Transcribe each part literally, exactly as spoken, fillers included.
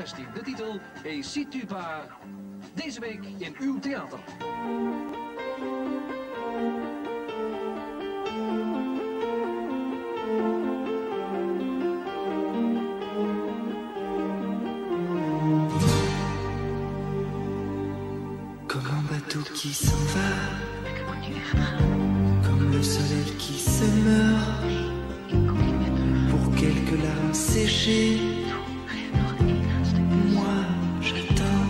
tweeduizendzestien. De titel Et si tu pars. Deze week in uw theater. Comme un bateau qui s'en va, comme le soleil qui se meurt, pour quelques larmes séchées, moi j'attends,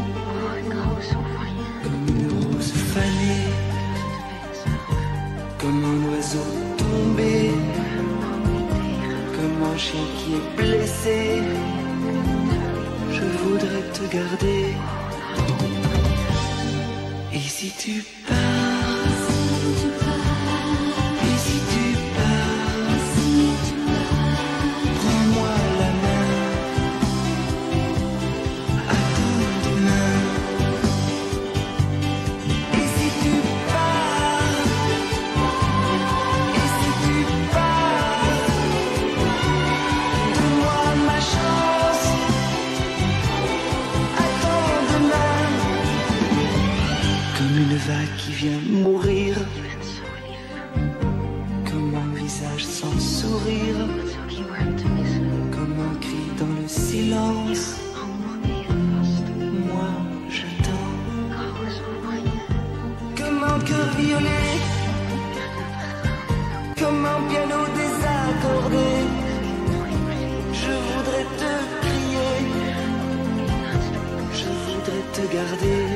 comme une rose fanée, comme un oiseau tombé, comme un chien qui est blessé, je voudrais te garder. Et si tu pars, et si tu pars, prends-moi la main, attends demain. Et si tu pars, et si tu pars, donne-moi ma chance, attends demain. Comme une vague qui vient mourir, comme un visage sans sourire, comme un cri dans le silence, moi j'attends. Comme un cœur violet, comme un piano désaccordé, je voudrais te crier, je voudrais te garder.